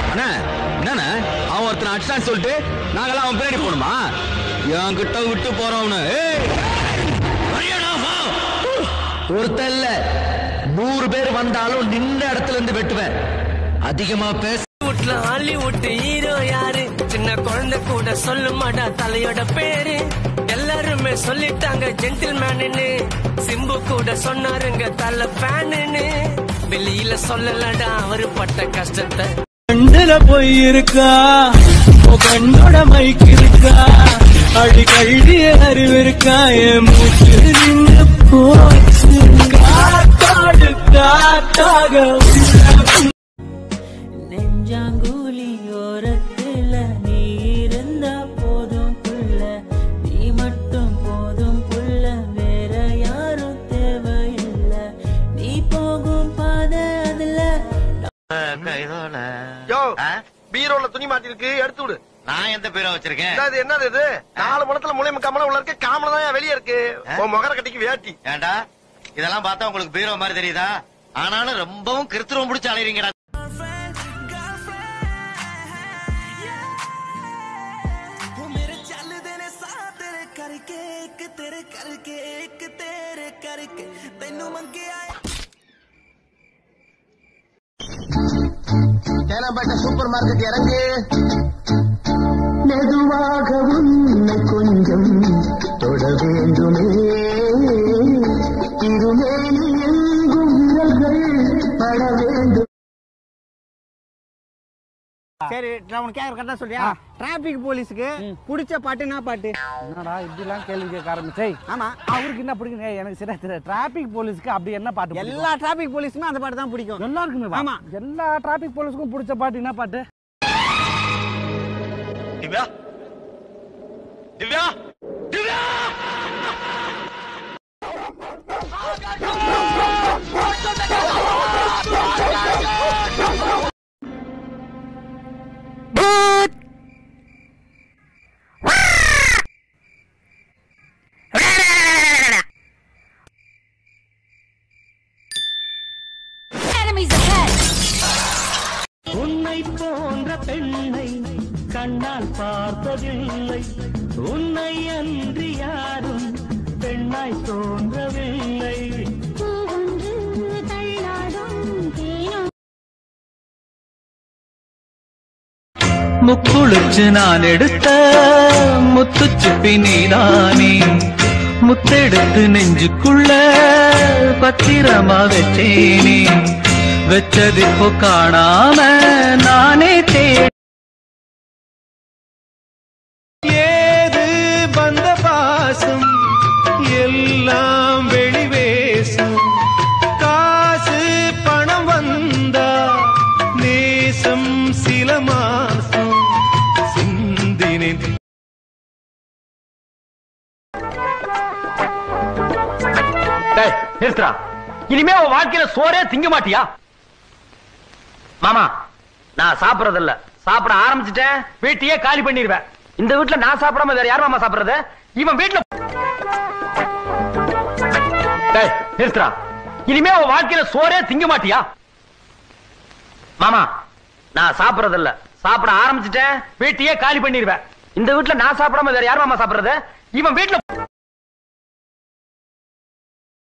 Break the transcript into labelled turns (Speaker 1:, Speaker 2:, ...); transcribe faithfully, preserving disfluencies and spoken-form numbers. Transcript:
Speaker 1: அண்ணா என்னண்ணா அவன் ஒருத்தனை அடிச்சான்னு சொல்லிட்டு நாங்கெல்லாம் அவன் பின்னாடி போகணுமா? என் கிட்ட விட்டு போறவனு ஒருத்த இல்ல நூறு பேர் வந்தாலும் நின்ற இடத்துல இருந்து வெட்டுவேன். அதிகமா பேச
Speaker 2: ஹாலிவுட் ஹீரோ யாரு? சின்ன குழந்தை கூட சொல்ல மாட்டா தலையோட பேரு. எல்லாருமே சொல்லிட்டாங்க ஜென்டில்மேனு. சிம்பு கூட சொன்னாருங்க தலை ஃபேனு. வெளியில சொல்லலடா அவரு பட்ட கஷ்டத்தை. கண்ணுல போய் இருக்கா கண்ணோட மைக் இருக்கா அடி கல்விய அறிவு இருக்கா என் மூச்சு நின்று போச்சு காத்தாடு காத்தாக நெஞ்சாங்குழி ஓரத்துல நீ இருந்தா போதும் புள்ள நீ மட்டும் போதும் புள்ள வேற யாரும் தேவையில்லை நீ போகும் பாதை அதுல
Speaker 3: பீரோல துணி மாட்டிருக்கு எடுத்து விடு.
Speaker 4: நான் எந்த பீரோ வச்சிருக்கேன்?
Speaker 3: என்னது இது நாலு முடத்துல முளையும் கமலம் உள்ள இருக்கு காமல தான் வெளியே இருக்கு. முகர கட்டிக்கு வேட்டி
Speaker 4: ஏண்டா இதெல்லாம் பார்த்தா உங்களுக்கு பீரோ மாதிரி தெரியுதா? ஆனாலும் ரொம்பவும் கிருத்துருவம் பிடிச்சு அலையறீங்கடா.
Speaker 3: தேனாம்பேட்டை சூப்பர் மார்க்கெட் இறங்கு. மெதுவாக உன்னை கொஞ்சம் தொட வேண்டுமே இருமேனி எங்கும் விரல்கள் பட வேண்டும்.
Speaker 5: சரி நான் உனக்கு கேட்கற கரெக்டா சொல்றியா? டிராபிக் போலீஸுக்கு பிடிச்ச பாட்டு என்ன பாட்டு?
Speaker 6: என்னடா இப்படிலாம் கேள்வி கேட்க ஆரம்பிச்சே?
Speaker 5: ஆமா
Speaker 6: அவருக்கு என்ன பிடிக்கும் எனக்கு சரியா தெரியல. டிராபிக் போலீஸ்க்கு அப்படி என்ன பாட்டு?
Speaker 5: எல்லா டிராபிக் போலீஸுமே அந்த பாட்டு தான் பிடிக்கும்.
Speaker 6: எல்லாருக்குமே?
Speaker 5: ஆமா
Speaker 6: எல்லா டிராபிக் போலீஸுக்கும் பிடிச்ச பாட்டு என்ன பாட்டு?
Speaker 4: திவ்யா திவ்யா திவ்யா
Speaker 2: உன்னை போன்ற பெண்ணை கண்ணால் பார்த்ததில்லை உன்னை அன்றி யாரும் பெண்ணாய் தோன்றவில்லை. முக்குளிச்சு நான் எடுத்த முத்துச்சிப்பி நீதானே முத்தெடுத்து நெஞ்சுக்குள்ள பத்திரமா வச்சேனே வச்சதிப்போ காணாம நானே தேடி ஏது வந்த பாசம் எல்லாம் வெளிவேசம் காசு பணம் வந்தா நேசம் சில மாசம் சிந்தினேன்.
Speaker 7: இனிமே அவன் வாழ்க்கையில சோறே திங்க மாட்டியா? மாமா நான் சாப்பிடறது இல்ல. சாப்பிட ஆரம்பிச்சுட்டேன் வீட்டையே காலி பண்ணிடுவேன். இந்த வீட்டுல நான் சாப்பிடாம வேற யார் மாமா சாப்பிடுறது? இவன் வீட்டுல நிறுத்துறா. இனிமே அவன் வாழ்க்கையில சோறே திங்க மாட்டியா? மாமா நான் சாப்பிடறது இல்ல. சாப்பிட ஆரம்பிச்சுட்டேன் வீட்டையே காலி பண்ணிடுவேன். இந்த வீட்டுல நான் சாப்பிடாம வேற யார் மாமா சாப்பிடுறது? இவன் வீட்டுல